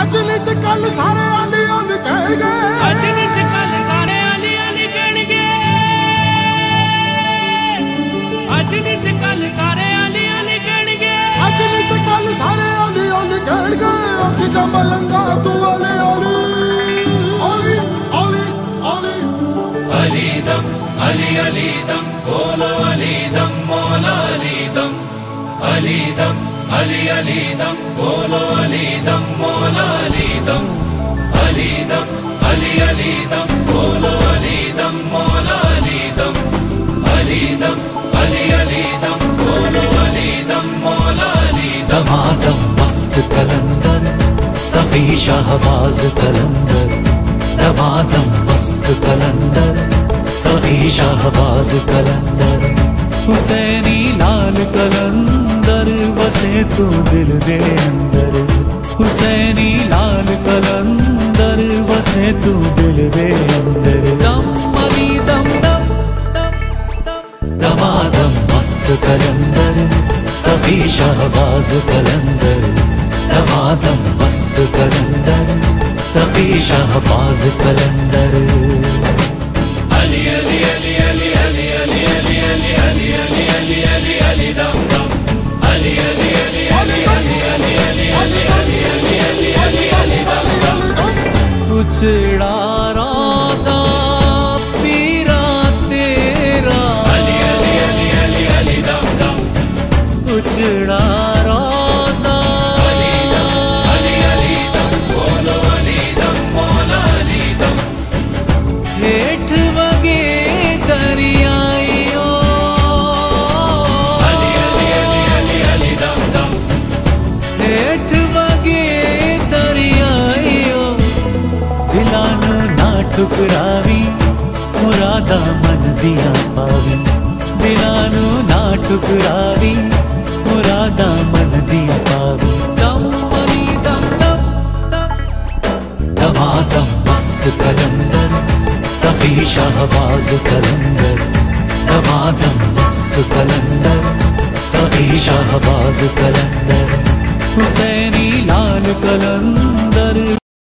अज नहीं ते कल सारे आली आली कहणगे, अज नहीं ते कल सारे आली आली कहणगे, अज नहीं ते कल सारे आली आली कहणगे, अज नहीं ते कल सारे आली आली कहणगे। अखी जा मलंगा तू आली आली आली आली आली अली दम अली अली दम बोलो अली दम मौला अली दम, अली दम अली अली दम बोलो अली दम मौला अली दम, अली दम अली अली दम बोलो अली दम मौला अली दम, अली दम अली अली दम बोलो अली दम मौला अली दम। दमादम मस्त कलंदर सफी शाहबाज कलंदर, दमादम मस्त कलंदर सफी शाहबाज कलंदर, हुसैनी लाल कलंदर बसे तू दिल दे अंदर, हुसैनी लाल कलंदर बसे तू दिल दे अंदर। दम अली दम दम दमादम मस्त कलंदर सफी शाहबाज कलंदर, दमादम मस्त कलंदर सफी शाहबाज कलंदर। अली अली अली अली अली अली अली अली अली अली अली अली अली दम दम, अली अली अली अली अली अली अली अली अली अली अली अली अली दम दम। उचड़ा रोज़ा पीरा तेरा, अली अली अली अली अली दम दम, उचड़ा रोज़ा अली दम अली अली दम बोलो अली दम मौला अली दम। हेठ वगे दरियाइयो, अली अली अली अली अली दम दम, हेठ वगे दरियाइयो, दिलानु ना ठुकरावी मुरादा मन दिया पावी, दिलानु ना ठुकरावी मुरादा मन दिया पावी। दम अली दम दम दम दमादम मस्त कलंदर सफी शाहबाज कलंदर, दमादम मस्त कलंदर सफी शाहबाज कलंदर, हुसैनी लाल कलंदर